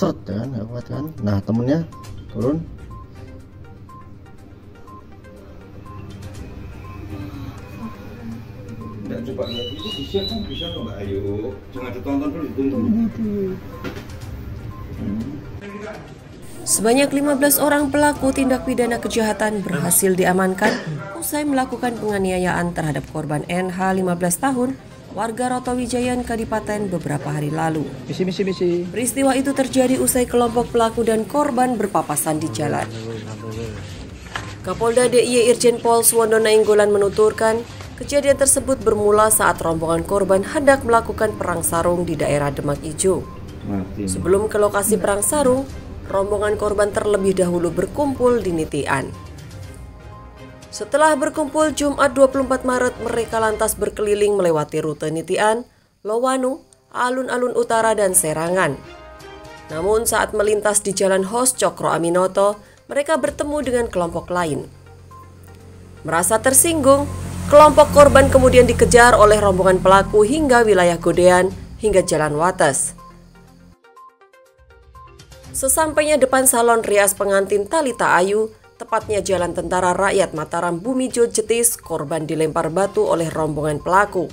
seret ya kan, nggak kuat kan. Nah temennya turun. Nggak coba lihat itu bisa kok Mbak Ayu. Cuma ditonton dulu ditunggu. Sebanyak 15 orang pelaku tindak pidana kejahatan berhasil diamankan usai melakukan penganiayaan terhadap korban NH 15 tahun warga Rotowijayan Kadipaten beberapa hari lalu. Peristiwa itu terjadi usai kelompok pelaku dan korban berpapasan di jalan. Kapolda DIY Irjen Pol Suwondo Nainggolan menuturkan, kejadian tersebut bermula saat rombongan korban hendak melakukan perang sarung di daerah Demak Ijo. Sebelum ke lokasi perang sarung, rombongan korban terlebih dahulu berkumpul di Nitian. Setelah berkumpul Jumat 24 Maret, mereka lantas berkeliling melewati rute Nitian, Lowanu, Alun-Alun Utara, dan Serangan. Namun saat melintas di Jalan Hos Cokro Aminoto, mereka bertemu dengan kelompok lain. Merasa tersinggung, kelompok korban kemudian dikejar oleh rombongan pelaku hingga wilayah Godean hingga Jalan Wates. Sesampainya depan salon rias pengantin Talita Ayu, tepatnya Jalan Tentara Rakyat Mataram Bumijo Jetis, korban dilempar batu oleh rombongan pelaku.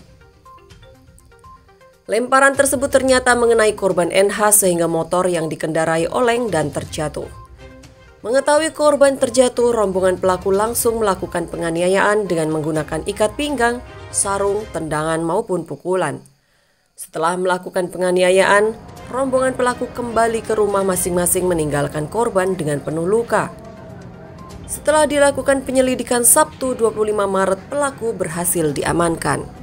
Lemparan tersebut ternyata mengenai korban NH sehingga motor yang dikendarai oleng dan terjatuh. Mengetahui korban terjatuh, rombongan pelaku langsung melakukan penganiayaan dengan menggunakan ikat pinggang, sarung, tendangan maupun pukulan. Setelah melakukan penganiayaan, rombongan pelaku kembali ke rumah masing-masing meninggalkan korban dengan penuh luka. Setelah dilakukan penyelidikan Sabtu 25 Maret, pelaku berhasil diamankan.